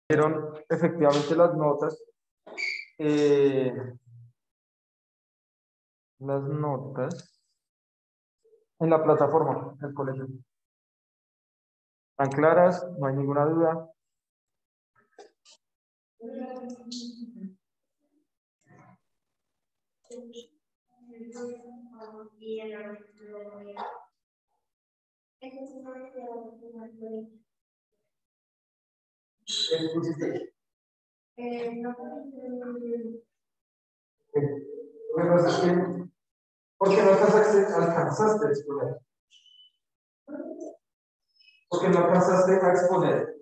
Dieron efectivamente eh, las notas en la plataforma del colegio. ¿Están claras? No hay ninguna duda. ¿Qué pusiste? Lo que pasa es que, ¿por qué no alcanzaste a exponer? ¿Por qué no alcanzaste a exponer?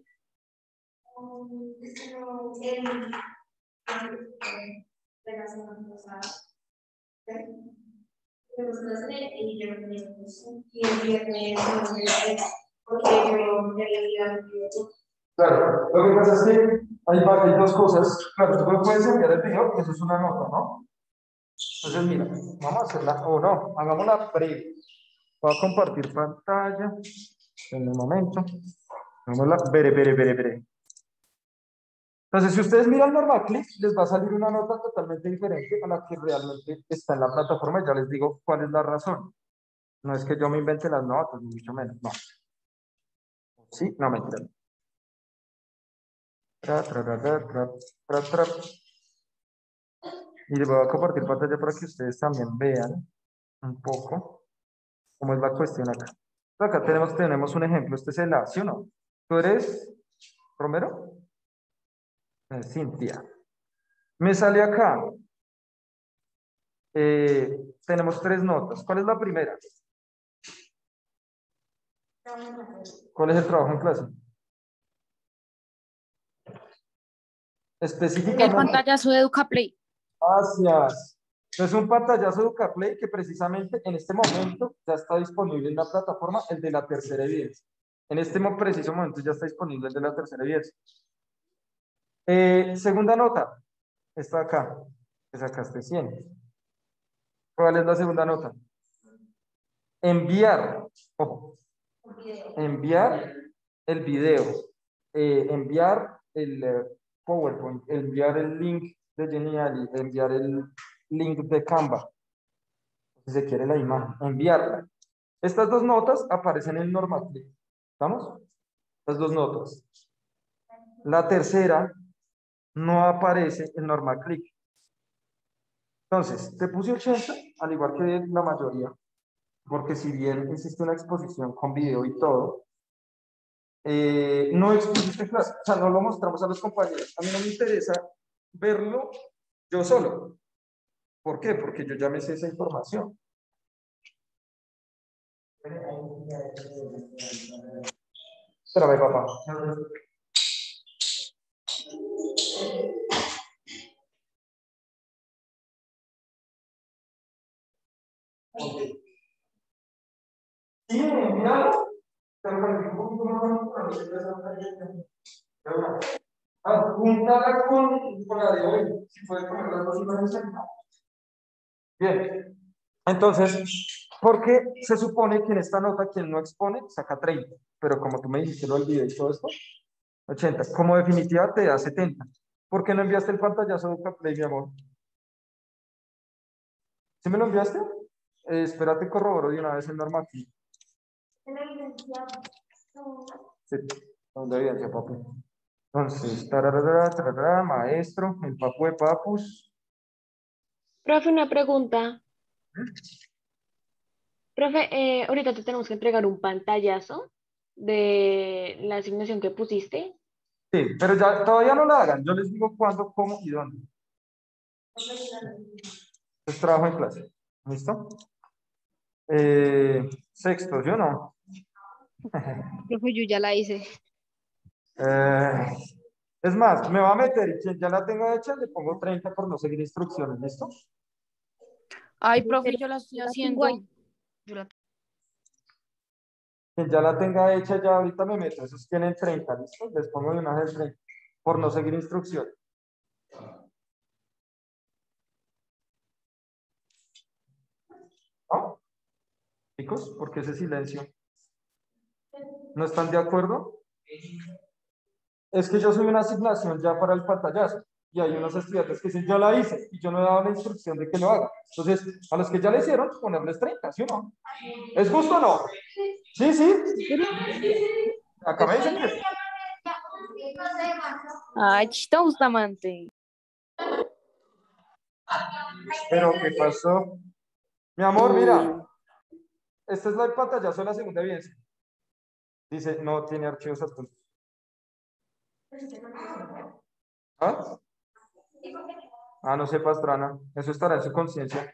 Claro, lo que pasa es que hay dos cosas. Claro, tú me puedes enviar el video, que eso es una nota, ¿no? Entonces, mira, vamos a hacerla, o no, hagámosla breve. Voy a compartir pantalla en un momento. Hagámosla breve. Entonces, si ustedes miran NormaClick, les va a salir una nota totalmente diferente a la que realmente está en la plataforma. Ya les digo cuál es la razón. No es que yo me invente las notas, ni mucho menos. No. Sí, no mentira. Y les voy a compartir pantalla para que ustedes también vean un poco cómo es la cuestión acá. Acá tenemos un ejemplo. Este es el A, ¿sí o no? ¿Tú eres Romero? Cintia. Me sale acá. Tenemos tres notas. ¿Cuál es la primera? ¿Cuál es el trabajo en clase? El Específicamente. pantallazo de EducaPlay. Gracias. Es un pantallazo de EducaPlay que precisamente en este momento ya está disponible en la plataforma, el de la tercera evidencia. En este preciso momento ya está disponible el de la tercera evidencia. Segunda nota. Está acá. Que sacaste 100. ¿Cuál es la segunda nota? Enviar. Ojo. Enviar el video. Enviar el PowerPoint. Enviar el link de Geniali. Enviar el link de Canva. Si se quiere la imagen. Enviarla. Estas dos notas aparecen en NormaClick. ¿Estamos? Las dos notas. La tercera no aparece en NormaClick. Entonces, te puse 80, al igual que la mayoría, porque si bien existe una exposición con video y todo, no expusiste clase, o sea, no lo mostramos a los compañeros. A mí no me interesa verlo yo solo. ¿Por qué? Porque yo ya me sé esa información. Espérame, papá. Sí, mira. Júntala con la de hoy. Si puede poner las dos imágenes. Bien. Entonces, porque se supone que en esta nota quien no expone saca 30, pero como tú me dijiste lo del video y todo esto, 80. Como definitiva te da 70. ¿Por qué no enviaste el pantallazo de Play, mi amor? ¿Sí me lo enviaste? Espérate, corroboro de una vez el normativo. Sí, ¿dónde evidencia, papi? Entonces, maestro, el papu de papus. Profe, una pregunta. Profe, ahorita te tenemos que entregar un pantallazo de la asignación que pusiste. Sí, pero ya todavía no la hagan. Yo les digo cuándo, cómo y dónde. Es trabajo en clase. ¿Listo? Sexto, yo no. Profe, yo ya la hice. Eh, es más, me va a meter y quien ya la tenga hecha le pongo 30 por no seguir instrucciones. ¿Listo? Ay, Pero profe, yo la estoy yo la tengo haciendo. ahí. Quien ya la tenga hecha ya ahorita me meto. Esos tienen 30. ¿Listo? Les pongo de una vez 30 por no seguir instrucciones. ¿No? Chicos, ¿por qué ese silencio? ¿No están de acuerdo? es que yo soy una asignación ya para el pantallazo. Y hay unos estudiantes que dicen, yo la hice y yo no he dado la instrucción de que lo haga. Entonces, a los que ya le hicieron, ponerles 30, ¿sí o no? ¿Es justo o no? Sí, sí. Acá me dicen que sí. Ay, tão Bustamante. Pero, ¿qué pasó? Mi amor, mira, esta es la pantallazo de la segunda evidencia. Dice, no tiene archivos adjuntos. ¿Ah? Ah, no sé, Pastrana. Eso estará en su conciencia.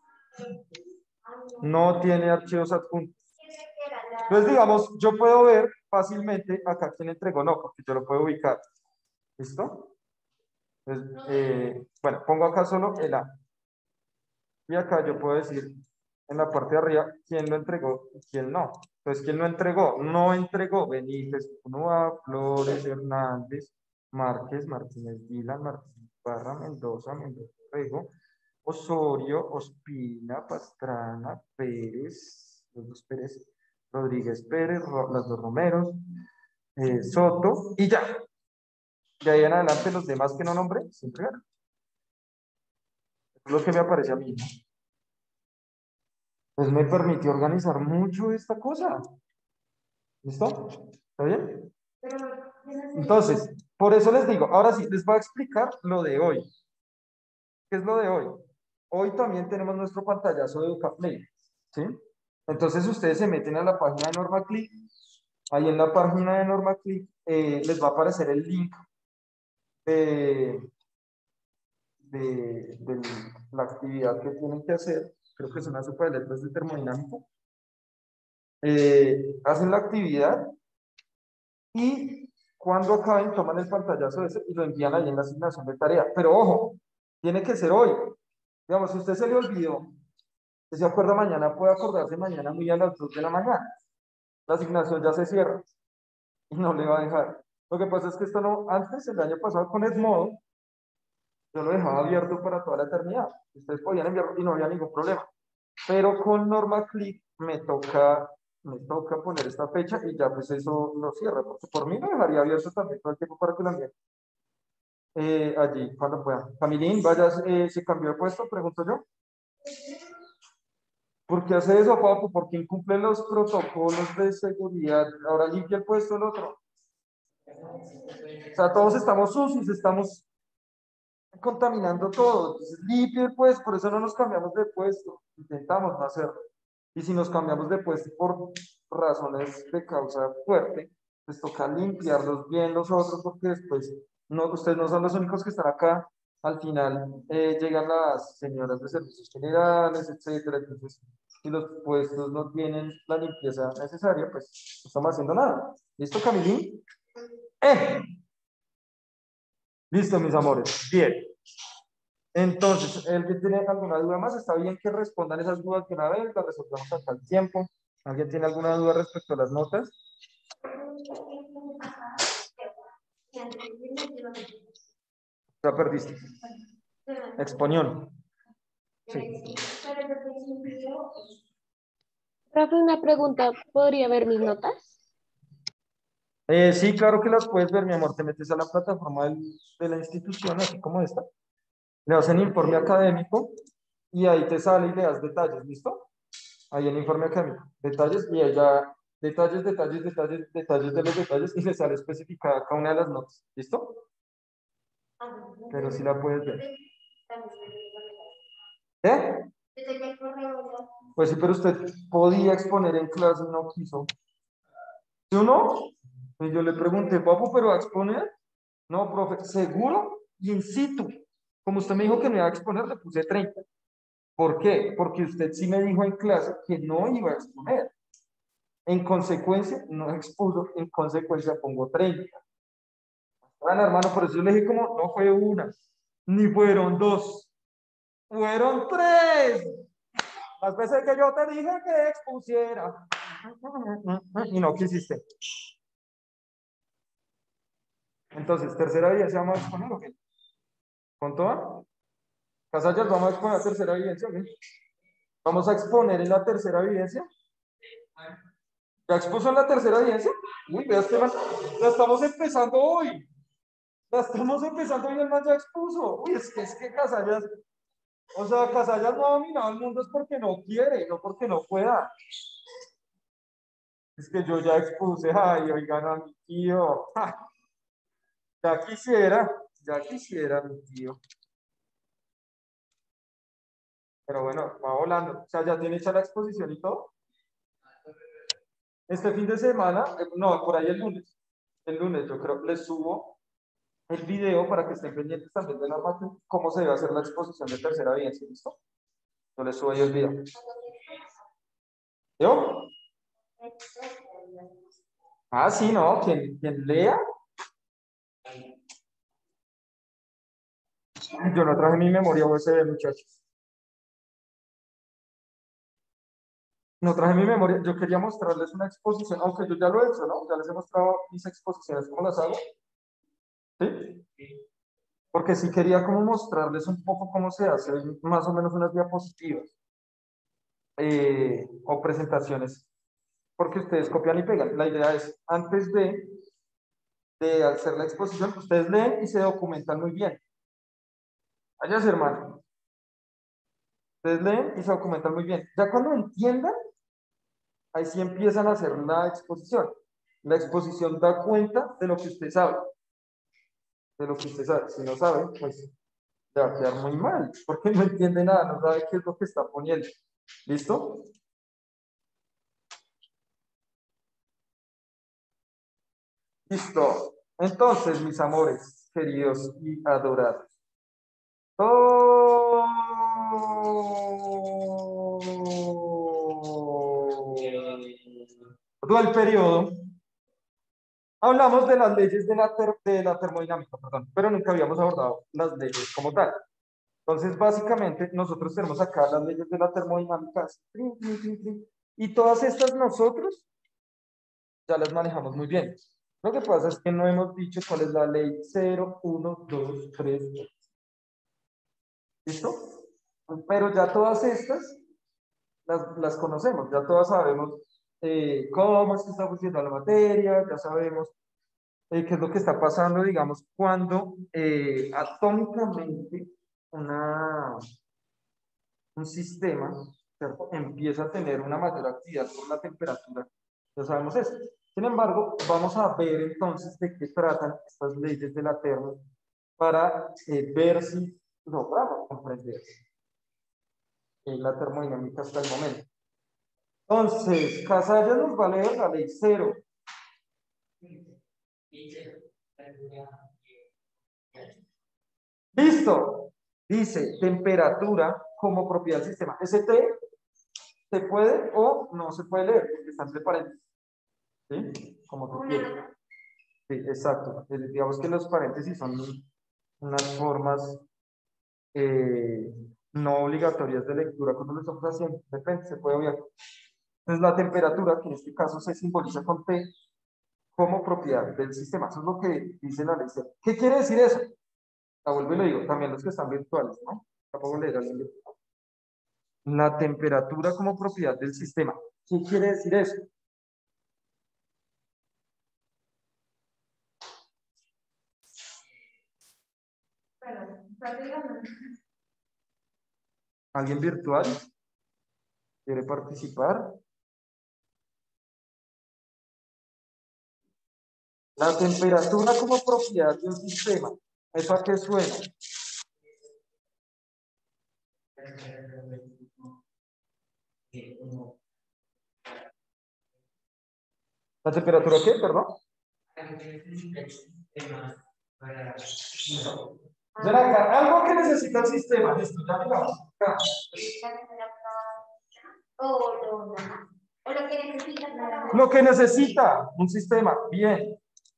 No tiene archivos adjuntos. Entonces, digamos, yo puedo ver fácilmente acá quién entregó, no, porque yo lo puedo ubicar. ¿Listo? Entonces, bueno, pongo acá solo el A. Y acá yo puedo decir en la parte de arriba quién lo entregó y quién no. Entonces, ¿quién lo entregó? No entregó Benítez, Unúa, Flores, Hernández, Márquez, Martínez Dylan, Martínez Barra, Mendoza, Mendoza Rego, Osorio, Ospina, Pastrana, Pérez, los dos Pérez, Rodríguez Pérez, las dos Romeros, Soto, y ya. De ahí en adelante los demás que no nombré, se entregaron. Es lo que me aparece a mí, ¿no? Pues me permitió organizar mucho esta cosa. ¿Listo? ¿Está bien? Entonces, por eso les digo, ahora sí, les voy a explicar lo de hoy. ¿Qué es lo de hoy? Hoy también tenemos nuestro pantallazo de EducaPlay, ¿sí? Entonces ustedes se meten a la página de NormaClick. Ahí en la página de NormaClick les va a aparecer el link de, de la actividad que tienen que hacer. Creo que son las superletras de termodinámica. Hacen la actividad y cuando acaben toman el pantallazo ese y lo envían ahí en la asignación de tarea. Pero ojo, tiene que ser hoy. Digamos, si usted se le olvidó, si se acuerda mañana, puede acordarse mañana muy a las 2 de la mañana. La asignación ya se cierra y no le va a dejar. Lo que pasa es que esto no, antes, el año pasado con Edmodo, yo lo dejaba abierto para toda la eternidad. Ustedes podían enviarlo y no había ningún problema. Pero con NormaClick me toca poner esta fecha y ya pues eso lo cierra, porque por mí lo dejaría abierto también todo el tiempo para que lo envíen allí cuando pueda. Camilín, vaya, ¿se cambió de puesto? Pregunto yo. ¿Por qué hace eso, papu? Porque incumple los protocolos de seguridad. Ahora limpia el puesto el otro. O sea, todos estamos sucios, estamos contaminando todo. Entonces, limpie el puesto, por eso no nos cambiamos de puesto. Intentamos no hacerlo. Y si nos cambiamos de puesto por razones de causa fuerte, pues toca limpiarlos bien los otros, porque después no, ustedes no son los únicos que están acá. Al final llegan las señoras de servicios generales, etcétera. Entonces, si los puestos no tienen la limpieza necesaria, pues no estamos haciendo nada. ¿Listo, Camilín? ¡Eh! Listo, mis amores. Bien. Entonces, el que tiene alguna duda más, está bien que respondan esas dudas de una vez, las resolvemos hasta el tiempo. ¿Alguien tiene alguna duda respecto a las notas? Ya perdiste. Exponión. Sí. Profe, una pregunta, ¿podría ver mis notas? Sí, claro que las puedes ver, mi amor. Te metes a la plataforma de la institución, así como esta. Le das en informe académico y ahí te sale y le das detalles, ¿listo? Ahí en informe académico, detalles y ahí ya detalles, detalles, detalles, detalles de los detalles y le sale especificada cada una de las notas, ¿listo? Pero sí la puedes ver. ¿Eh? Pues sí, pero usted podía exponer en clase y no quiso. ¿Sí o no? Y yo le pregunté, papu, ¿pero va a exponer? No, profe, ¿seguro? Y in situ. Como usted me dijo que me iba a exponer, le puse 30. ¿Por qué? Porque usted sí me dijo en clase que no iba a exponer. En consecuencia, no expuso, en consecuencia pongo 30. Bueno, hermano, por eso yo le dije como, no fue una, ni fueron dos, fueron tres. Las veces que yo te dije que expusiera. Y no quisiste. Entonces, tercera evidencia vamos a exponer, ¿ok? ¿Con toda? Casallas, vamos a exponer la tercera evidencia, ¿ok? Vamos a exponer en la tercera evidencia. ¿Ya expuso en la tercera evidencia? Uy, vea, Esteban, la estamos empezando hoy. La estamos empezando hoy, el man ya expuso. Uy, es que Casallas, o sea, Casallas no ha dominado el mundo es porque no quiere, no porque no pueda. Es que yo ya expuse, ay, oigan a mi tío. Ja, ya quisiera mi tío. Pero bueno, va volando. O sea, ya tiene hecha la exposición y todo. Este fin de semana, no, por ahí el lunes yo creo, les subo el video para que estén pendientes también de la máquina, cómo se debe hacer la exposición de tercera evidencia, ¿listo? Yo les subo ahí el video. ¿Yo? Ah, sí, no, quien lea. Yo no traje mi memoria USB, muchachos. No traje mi memoria. Yo quería mostrarles una exposición, aunque yo ya lo he hecho, ¿no? Ya les he mostrado mis exposiciones, cómo las hago. ¿Sí? Porque sí quería como mostrarles un poco cómo se hace, más o menos unas diapositivas o presentaciones, porque ustedes copian y pegan. La idea es, antes de hacer la exposición, ustedes leen y se documentan muy bien. Allá, hermano. Ustedes leen y se documentan muy bien. Ya cuando entiendan, ahí sí empiezan a hacer la exposición. La exposición da cuenta de lo que usted sabe. De lo que usted sabe. Si no sabe, pues te va a quedar muy mal, porque no entiende nada, no sabe qué es lo que está poniendo. ¿Listo? Listo. Entonces, mis amores, queridos y adorados. Todo el periodo hablamos de las leyes de la termodinámica, perdón, pero nunca habíamos abordado las leyes como tal. Entonces, básicamente, nosotros tenemos acá las leyes de la termodinámica, y todas estas nosotros ya las manejamos muy bien. Lo que pasa es que no hemos dicho cuál es la ley 0, 1, 2, 3. ¿Listo? Pero ya todas estas las conocemos, ya todas sabemos cómo es que está funcionando la materia, ya sabemos qué es lo que está pasando, digamos, cuando atómicamente un sistema, ¿cierto?, empieza a tener una mayor actividad por la temperatura. Ya sabemos eso. Sin embargo, vamos a ver entonces de qué tratan estas leyes de la termo para ver si logramos comprender la termodinámica hasta el momento. Entonces, Casallas nos va a leer la ley 0. Listo. Dice temperatura como propiedad del sistema. Ese T se puede o no se puede leer, porque está entre paréntesis. ¿Sí? Como tú quieras. Sí, exacto. Digamos que los paréntesis son unas formas no obligatorias de lectura cuando lo estamos haciendo. Depende, se puede obviar. Entonces, la temperatura, que en este caso se simboliza con T, como propiedad del sistema. Eso es lo que dice la ley. ¿Qué quiere decir eso? La vuelvo y le digo, también los que están virtuales, ¿no? Tampoco leer así. La temperatura como propiedad del sistema. ¿Qué quiere decir eso? ¿Alguien virtual quiere participar? La temperatura como propiedad de un sistema. ¿Eso a qué suena? ¿La temperatura qué, perdón? Algo que necesita el sistema. Listo, ya miramos. Lo que necesita un sistema. Bien.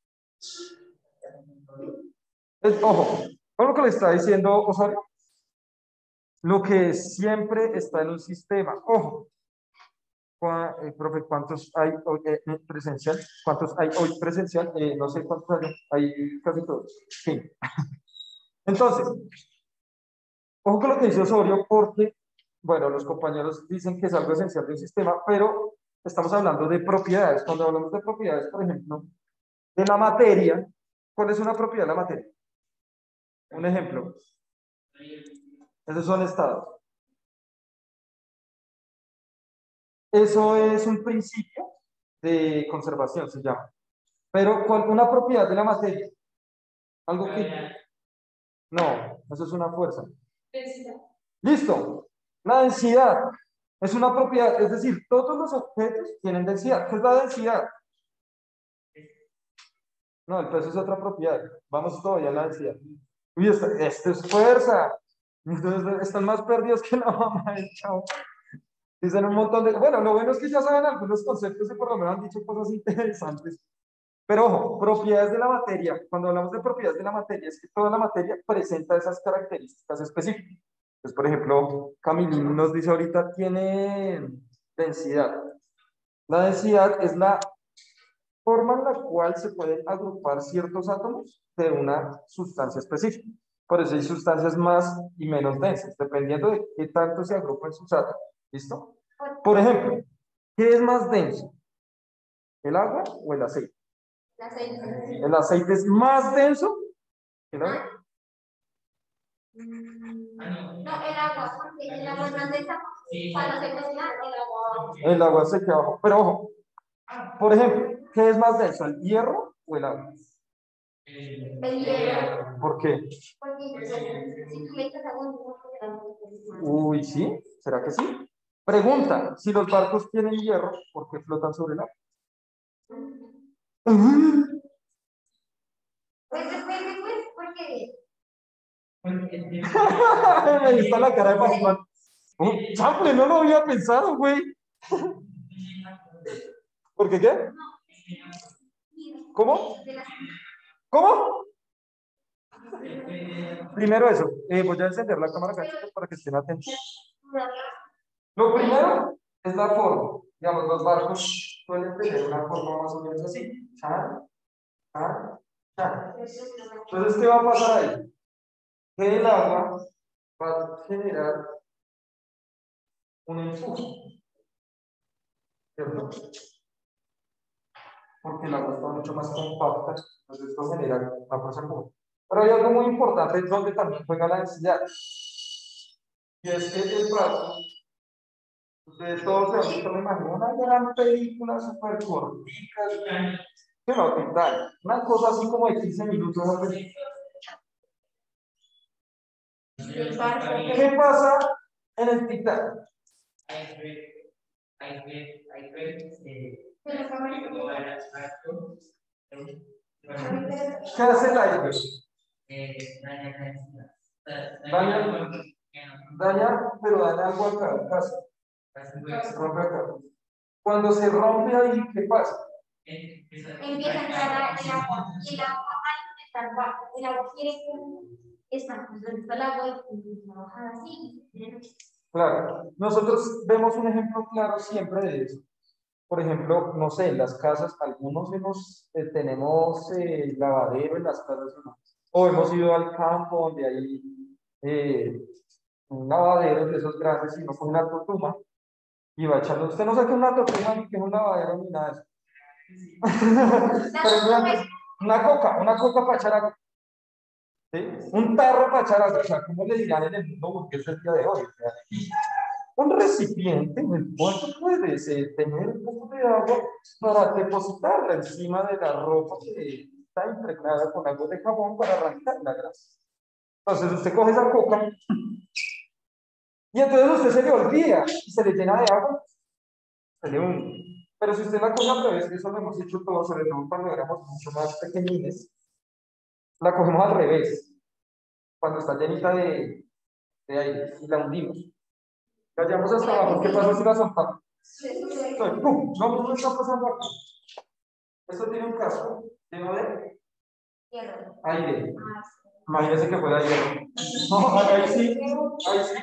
Ojo, con lo que le está diciendo Osorio. Lo que siempre está en un sistema. Ojo. Profe, ¿cuántos hay hoy presencial? ¿Cuántos hay hoy presencial? No sé cuántos hay casi todos. Sí. Entonces, ojo con lo que dice Osorio, porque, bueno, los compañeros dicen que es algo esencial de un sistema, pero estamos hablando de propiedades. Cuando hablamos de propiedades, por ejemplo, de la materia, ¿cuál es una propiedad de la materia? Un ejemplo. Esos son estados. Eso es un principio de conservación, se llama. Pero una propiedad de la materia. Algo que... No, eso es una fuerza. Listo. La densidad es una propiedad, es decir, todos los objetos tienen densidad. ¿Qué es la densidad? No, el peso es otra propiedad. Vamos todavía a la densidad. Uy, esto es fuerza. Entonces, están más perdidos que la mamá del chavo. Dicen un montón de... Bueno, lo bueno es que ya saben algunos conceptos y por lo menos han dicho cosas interesantes. Pero ojo, propiedades de la materia. Cuando hablamos de propiedades de la materia, es que toda la materia presenta esas características específicas. Entonces, por ejemplo, Camilín nos dice ahorita, tiene densidad. La densidad es la forma en la cual se pueden agrupar ciertos átomos de una sustancia específica. Por eso hay sustancias más y menos densas, dependiendo de qué tanto se agrupan sus átomos. ¿Listo? Por ejemplo, ¿qué es más denso? ¿El agua o el aceite? El aceite es más denso que el agua. No, el agua, porque el agua es más densa. Cuando se cocina, el agua. El agua se queda abajo. Pero ojo, por ejemplo, ¿qué es más denso, el hierro o el agua? El hielo. ¿Por qué? Porque si tú le echas agua, no te la Uy, ¿sí? ¿Será que sí? Pregunta, si los barcos tienen hierro, ¿por qué flotan sobre el agua? Pues depende, pues, porque. Me gusta la cara de Pascual. Chample, no lo había pensado, güey. ¿Por qué qué? ¿Cómo? ¿Cómo? Primero eso. Voy a encender la cámara acá, chicos, para que estén atentos. Lo primero es la forma. Digamos, los barcos suelen tener una forma más o menos así. Chan, chan, chan. Entonces, ¿qué va a pasar ahí? Que el agua va a generar un empuje, ¿cierto? Porque el agua está mucho más compacta, entonces esto genera una fuerza común. Pero hay algo muy importante donde también juega la densidad. Y es que el barco, ustedes todos se han visto, me imagino, una gran película súper cortica, que no, Titanic, una cosa así como de 15 minutos. ¿Qué pasa en el Titanic? ¿Qué hace el aire? Daña, pero daña algo acá, rompe acá. Cuando se rompe ahí, ¿qué pasa? Empieza a entrar el agua. Y el agua, al estar bajo, el agua quiere estar, pues, donde está el agua y empieza a bajar así. Claro, nosotros vemos un ejemplo claro siempre de eso. Por ejemplo, no sé, en las casas, algunos tenemos lavadero en las casas, ¿no? O hemos ido al campo donde hay un lavadero de esos grandes y no con una totuma y va echando. Usted no sabe que es una totuma ni que es un lavadero ni nada de eso. Pero una coca para echar agua. ¿Sí? Un tarro para echar agua. O sea, ¿cómo le dirán en el mundo burgués el día de hoy? O sea, un recipiente en el cual tú puedes tener un poco de agua para depositarla encima de la ropa que está impregnada con algo de jabón para arrancar la grasa. Entonces usted coge esa coca y entonces usted se le olvida y se le llena de agua, se le hunde. Pero si usted la coge al revés, que eso lo hemos hecho todos, sobre todo cuando éramos mucho más pequeñines, la cogemos al revés, cuando está llenita de aire y la hundimos. La llevamos hasta abajo. ¿Qué pasa si la soltamos? ¡Pum! Lo mismo está pasando acá. Esto tiene un casco lleno de aire. Imagínense que fuera hierro. No, ahí sí, ahí sí.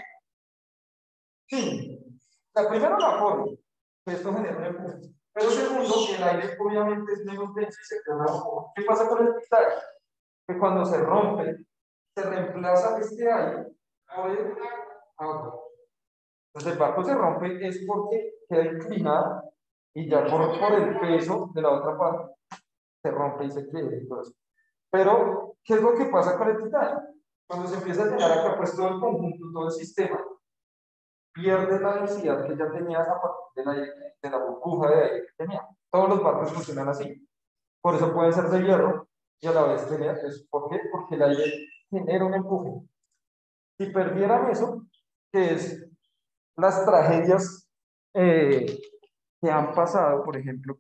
Sí. La primera la forma, que esto genera un empuje. Pero segundo, el aire obviamente es menos denso y se queda abajo. ¿Qué pasa con el metal? Que cuando se rompe, se reemplaza este aire por el agua. Entonces el barco se rompe es porque queda inclinado y ya por el peso de la otra parte se rompe y se quiebra y todo eso. Pero, ¿qué es lo que pasa con el titanio? Cuando se empieza a llenar acá, pues todo el conjunto, todo el sistema, pierde la densidad que ya tenía a partir de la burbuja de aire que tenía. Todos los barcos funcionan así. Por eso pueden ser de hierro y a la vez tener eso. ¿Por qué? Porque el aire genera un empuje. Si perdieran eso, que es las tragedias que han pasado, por ejemplo,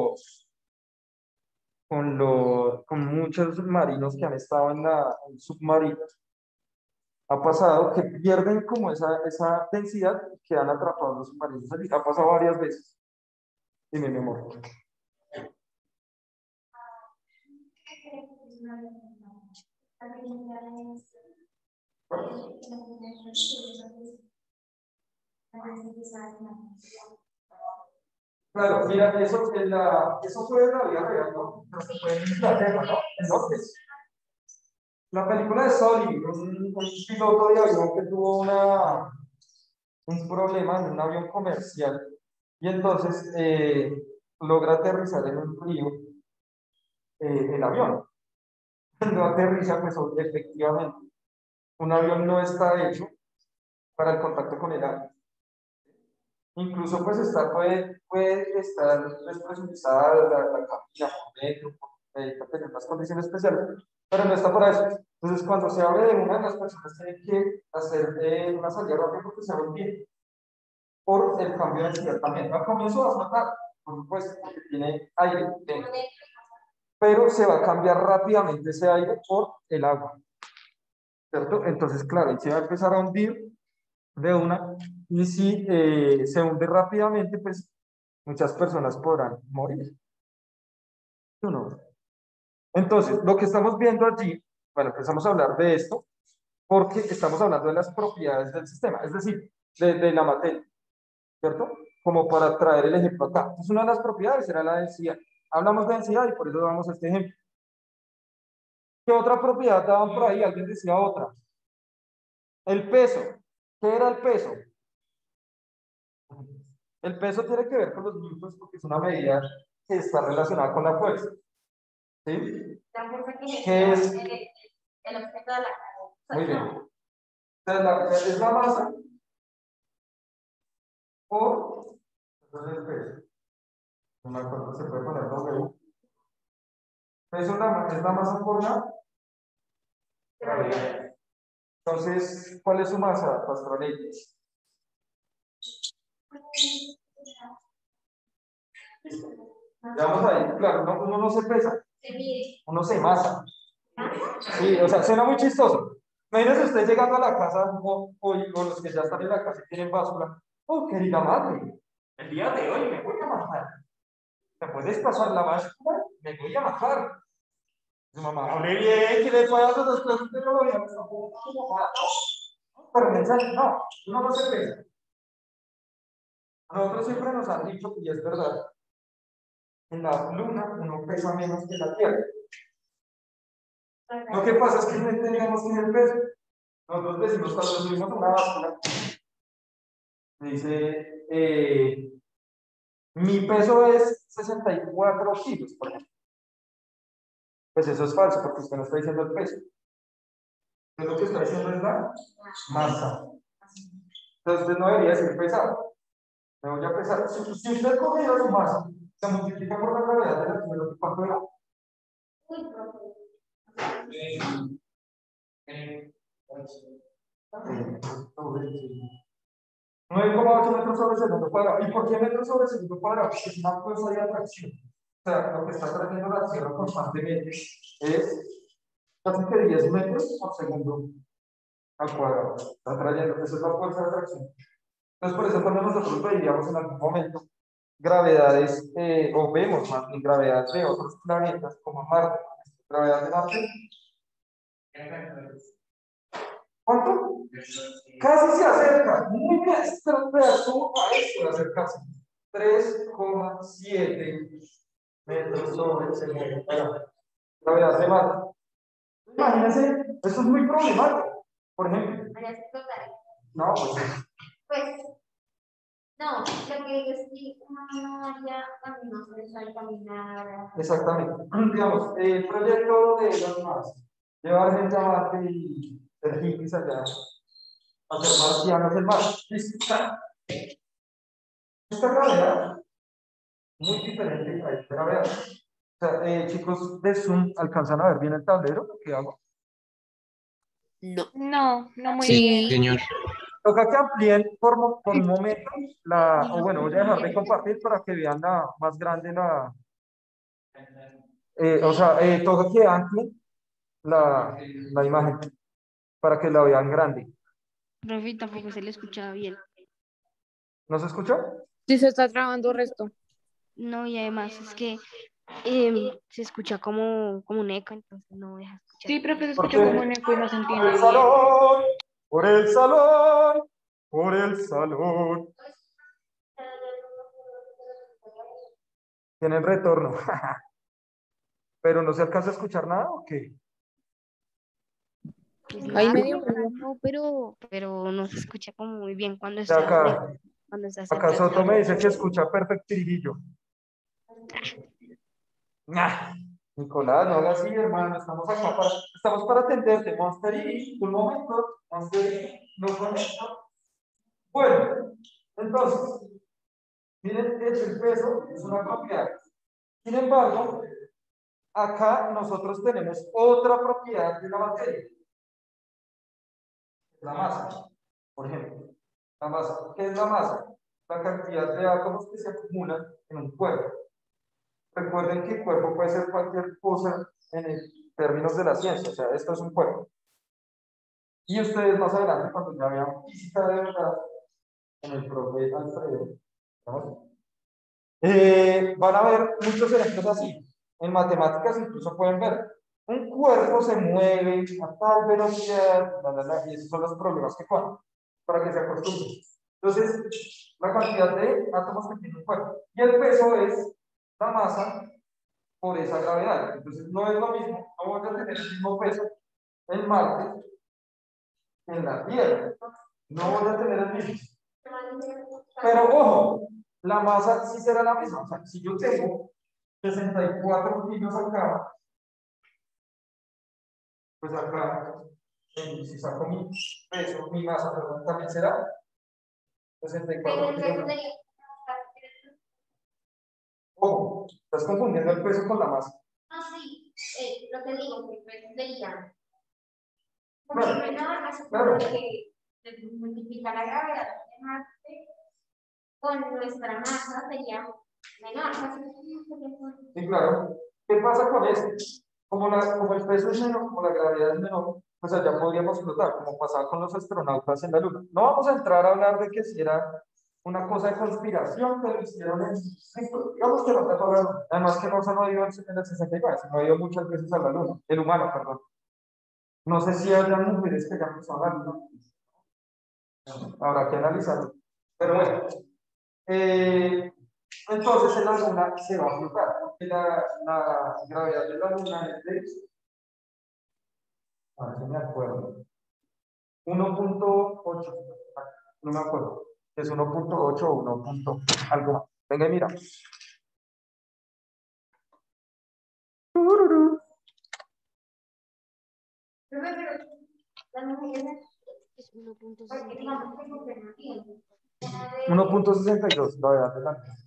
con muchos marinos que han estado en submarinos, ha pasado que pierden como esa densidad y quedan atrapados los submarinos allí. Ha pasado varias veces. Dime, mi amor. Claro, mira, eso fue de la vida real, ¿no? Pero se fue en Inglaterra, ¿no? En Londres. La película de Sully, un piloto de avión que tuvo un problema en un avión comercial y entonces logra aterrizar en un río el avión. Cuando aterriza, pues efectivamente, un avión no está hecho para el contacto con el agua. Incluso pues puede estar despresurizada la cabina por dentro, necesita tener unas condiciones especiales, pero no está para eso. Entonces cuando se abre de una, las personas tienen que hacer una salida rápida porque se rompe por el cambio de densidad también. Al comienzo va a matar, por supuesto, porque tiene aire dentro, pero se va a cambiar rápidamente ese aire por el agua, ¿cierto? Entonces, claro, y se va a empezar a hundir de una, y si se hunde rápidamente, pues muchas personas podrán morir. ¿Sí o no? Entonces, lo que estamos viendo allí, bueno, empezamos a hablar de esto, porque estamos hablando de las propiedades del sistema, es decir, de la materia, ¿cierto? Como para traer el ejemplo acá. Entonces, una de las propiedades era la densidad. Hablamos de densidad y por eso vamos a este ejemplo. ¿Qué otra propiedad daban por ahí? Alguien decía otra. El peso. ¿Qué era el peso? El peso tiene que ver con los newtons porque es una medida que está relacionada con la fuerza. ¿Sí? La fuerza que ¿Qué es? el objeto de la carga. Muy bien. Entonces, es la masa por entonces el peso. No me acuerdo, se puede poner W. Peso es la masa por la gravedad. Entonces, ¿cuál es su masa, Pastor Leyes? Ya vamos ahí, claro, uno no se pesa, uno se masa. Sí, o sea, suena muy chistoso. Imagínese usted llegando a la casa o los que ya están en la casa y tienen báscula. Oh, querida madre, el día de hoy me voy a matar. ¿Me puedes pasar la báscula? Me voy a matar. Su mamá, hable bien, ¿qué le pasa a los clases de biología? Pero mensaje, no, uno no se pesa. A nosotros siempre nos han dicho, y es verdad, en la luna uno pesa menos que la Tierra. Lo que pasa es que no entendemos qué es el peso. Nosotros decimos cuando subimos una báscula, dice, mi peso es 64 kilos, por ejemplo. Pues eso es falso, porque usted no está diciendo el peso. Entonces lo que está diciendo es la masa. Entonces usted no debería decir pesado. Me voy a pesar. Si usted cogiera su masa, se multiplica por la gravedad de la Tierra, ¿cuánto era? 9,8 metros sobre segundo cuadrado. ¿Y por qué metros sobre segundo cuadrado? Porque es una fuerza de atracción. O sea, lo que está trayendo la Tierra constantemente es casi que 10 metros por segundo al cuadrado. Está trayendo, esa es la fuerza de atracción. Entonces, por eso cuando nosotros veíamos en algún momento gravedades, o vemos más bien gravedades de otros planetas como Marte, gravedad de Marte, ¿cuánto? Casi se acerca, muy bien, ¿cómo parece acercarse? 3,7 metros sobre segundo cuadrado. Gravedad de Marte. Imagínense, eso es muy problemático. Por ejemplo, no, pues No, lo que digo es que uno no haría caminos al caminar. Exactamente. Digamos, el proyecto de los más, llevar gente a Marte y ser hippies allá, hacer marcianos el mar. Esta gravedad, muy diferente a esta gravedad. O sea, chicos de Zoom, ¿alcanzan a ver bien el tablero? Lo que hago. No. No, no muy Sí. bien. Señor. Toca que amplíen por un momento o bueno, voy a dejar de compartir para que vean la más grande toca que amplíen la imagen para que la vean grande. Profe, tampoco se le escuchaba bien. ¿No se escucha? Sí, se está trabando resto. No, y además es que se escucha como un eco, entonces no deja escuchar. Sí, profe, se ¿Por escucha qué? como un eco y no se Por entiende el bien. salón, por el salón, por el salón. Tienen retorno. Pero no se alcanza a escuchar nada o qué? Pues Ahí nada, medio. no, pero no se escucha como muy bien cuando Ya está acá, cuando está acá cerca. Soto me dice que escucha perfectirijillo. Nah, Nicolás, no hagas así, hermano. Estamos para atenderte. Monster y un momento. Monster y no conecto. Bueno, entonces, miren, el peso es una propiedad. Sin embargo, acá nosotros tenemos otra propiedad de la materia. La masa, por ejemplo. La masa. ¿Qué es la masa? La cantidad de átomos que se acumulan en un cuerpo. Recuerden que el cuerpo puede ser cualquier cosa en términos de la ciencia, o sea, esto es un cuerpo. Y ustedes más adelante, cuando ya vean física de verdad, en el profe Alfredo, ¿no? Van a ver muchos ejemplos así. En matemáticas incluso pueden ver, un cuerpo se mueve a tal velocidad, y esos son los problemas que ponen, para que se acostumbren. Entonces, la cantidad de átomos que tiene un cuerpo. Y el peso es la masa por esa gravedad. Entonces, no es lo mismo, no voy a tener el mismo peso en Marte que en la Tierra. No voy a tener el mismo. Pero ojo, la masa sí será la misma. O sea, si yo tengo 64 kilos acá, pues acá, si saco mi peso, mi masa, perdón, también será 64 kilos. Ojo, estás confundiendo el peso con la masa. No, sí, lo que digo, que pues sería. Claro, Porque no es claro. que multiplicar la gravedad de Marte con nuestra masa sería menor. Sí, claro. ¿Qué pasa con esto? Como el peso es menor, como la gravedad es menor, pues allá podríamos flotar, como pasaba con los astronautas en la Luna. No vamos a entrar a hablar de que si era una cosa de conspiración que lo hicieron en... Digamos que no te tocaron. Además que no solo ha ido en el 69, sino ha ido muchas veces a la Luna, el humano, perdón. No sé si hay mujeres que ya han pasado a la Luna. Habrá que analizarlo. Pero bueno, entonces en la Luna se va a flotar, porque la gravedad de la Luna es de, a ver si me acuerdo, 1.8, no me acuerdo, es 1.8 o 1. Algo más. Venga, mira. Es 1.62. 1.62, la verdad de la Luna.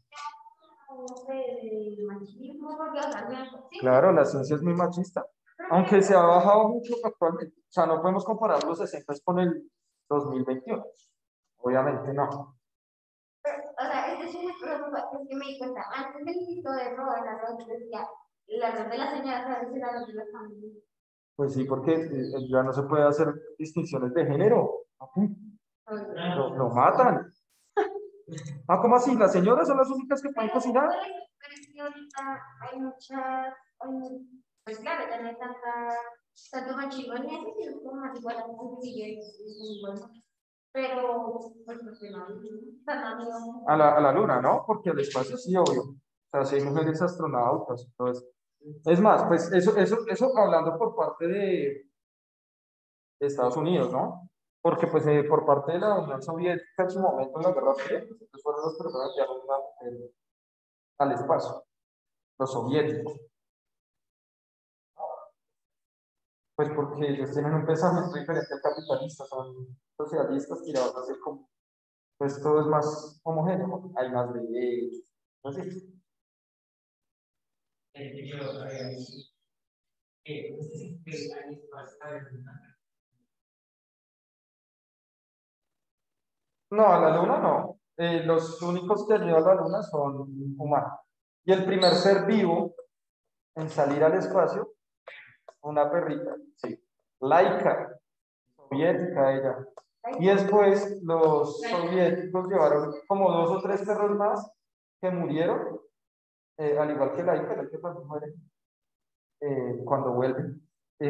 Claro, la ciencia es muy machista. Aunque se ha bajado mucho actualmente. O sea, no podemos comparar los 60 con el 2021. Obviamente no. O sea, es una preocupa, es que me di cuenta, antes del sitio de robo, la ropa decía, la ropa de la señora sabes la ropa de la familia. Pues sí, porque ya no se puede hacer distinciones de género. Lo matan. Ah, ¿cómo así? ¿Las señoras son las únicas que pueden cocinar? Pero es que ahorita hay muchas, pues claro, ya no hay tanto machismo en eso, sino como más igual a bueno. Pero, pues, porque no, A la luna, ¿no? Porque al espacio sí, obvio. O sea, si hay mujeres astronautas y todo eso. Es más, pues eso hablando por parte de Estados Unidos, ¿no? porque pues por parte de la Unión Soviética en su momento en la Guerra Fría, pues, ellos fueron los primeros que enviaron una mujer al espacio, los soviéticos, pues porque ellos tienen un pensamiento diferente al capitalista, son socialistas tirados a hacer como, pues todo es más homogéneo, hay más derechos, así. No, a la luna no. Los únicos que han ido a la luna son humanos. Y el primer ser vivo en salir al espacio, una perrita, sí, Laika, soviética ella. Y después los soviéticos llevaron como 2 o 3 perros más que murieron, al igual que Laika también muere cuando vuelven.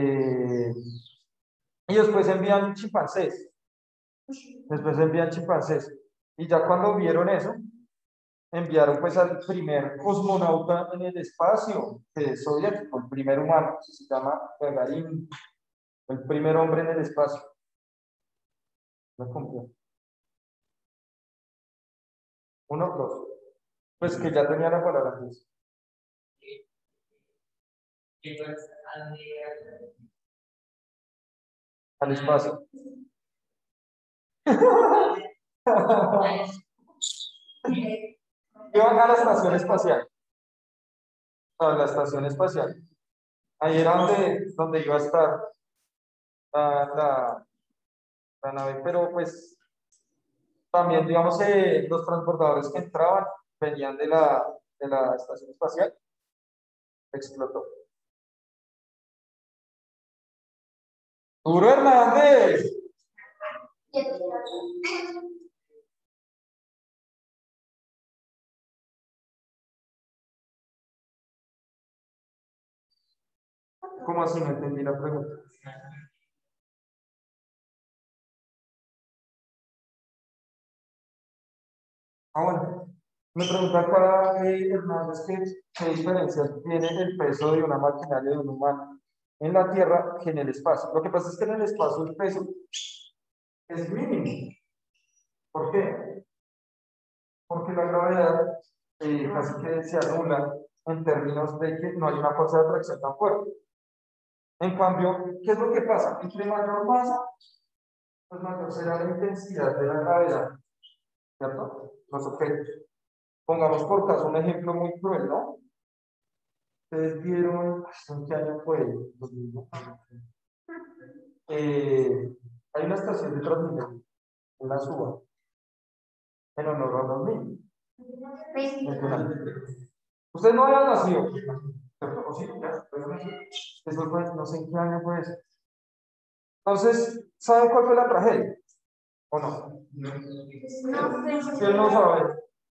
Y después envían chimpancés. Después envían chimpancés. Y ya cuando vieron eso, enviaron pues al primer cosmonauta en el espacio, que es soviético, el primer humano, que se llama Gagarin, el primer hombre en el espacio. No cumplió. 1, 2. Pues que ya tenía la palabra antes. Al espacio. Iban a la estación espacial. A la estación espacial. Ahí era donde iba a estar la nave, pero pues también, digamos, los transbordadores que entraban venían de la estación espacial. Explotó. ¡Duro Hernández! ¿Cómo así? No entendí la pregunta. Bueno. Me pregunta acá, Hernández, ¿qué diferencia tiene el peso de una maquinaria de un humano en la Tierra que en el espacio? Lo que pasa es que en el espacio el peso es mínimo. ¿Por qué? Porque la gravedad casi que se anula en términos de que no hay una fuerza de atracción tan fuerte. En cambio, ¿qué es lo que pasa? Entre mayor masa, pues mayor será la intensidad de la gravedad, ¿cierto? Los objetos. Pongamos por caso un ejemplo muy cruel, ¿no? Ustedes vieron, ¿en qué año fue? Hay una estación de Transmilenio en la Suba, en honor a los niños. Ustedes no habían nacido, ¿cierto? ¿O sí? ¿Ya? Eso fue, no sé en qué año fue eso. Entonces, ¿saben cuál fue la tragedia? ¿O no? ¿Quién no sabe?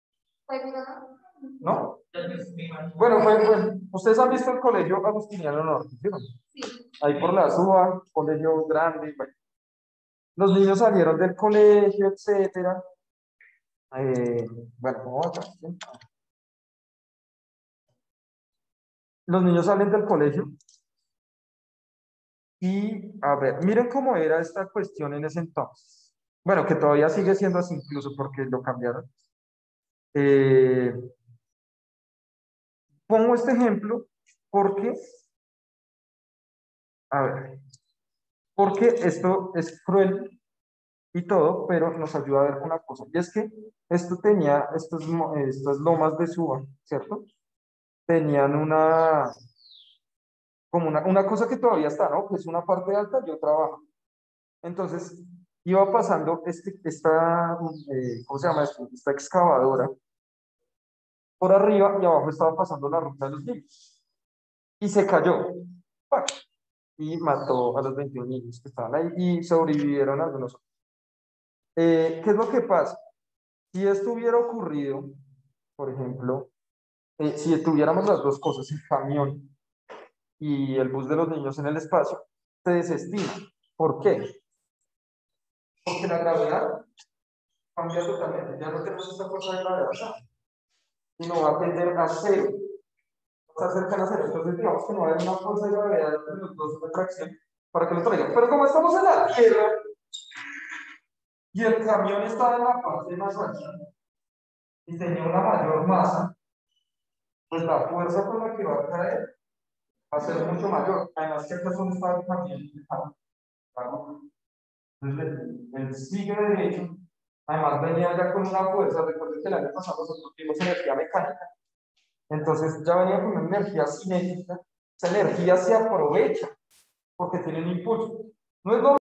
¿No? Bueno, ustedes han visto el colegio Agustiniano Norte, ¿sí? Ahí por la Suba, colegio grande, bueno. Los niños salieron del colegio, etcétera. Bueno, ¿cómo va acá? ¿Sí? Los niños salen del colegio y, a ver, miren cómo era esta cuestión en ese entonces. Bueno, que todavía sigue siendo así incluso porque lo cambiaron. Eh, Pongo este ejemplo porque, a ver, porque esto es cruel y todo, pero nos ayuda a ver una cosa. Y es que esto tenía, estas lomas de Suba, ¿cierto? Tenían como una cosa que todavía está, ¿no? Que es una parte alta y otra baja. Entonces, iba pasando ¿cómo se llama esto? Esta excavadora por arriba y abajo estaba pasando la ruta de los niños. Y se cayó. ¡Pac! Y mató a los 21 niños que estaban ahí y sobrevivieron algunos. ¿Qué es lo que pasa? Si esto hubiera ocurrido, por ejemplo, si tuviéramos las dos cosas, el camión y el bus de los niños en el espacio, se desestima. ¿Por qué? Porque la gravedad cambia totalmente. Ya no tenemos esta fuerza de gravedad, sino va a tender a cero. Se acercan a cero. Entonces, digamos que no hay una fuerza de gravedad entre los dos de atracción para que lo traigan. Pero como estamos en la Tierra, y el camión estaba en la parte más alta y tenía una mayor masa, pues la fuerza con la que va a caer va a ser mucho mayor. Además que esta zona está también fijada, ¿no? Entonces él sigue derecho. Además venía ya con una fuerza, recuerden que el año pasado nosotros tuvimos energía mecánica, entonces ya venía con una energía cinética, esa energía se aprovecha porque tiene un impulso. No es lo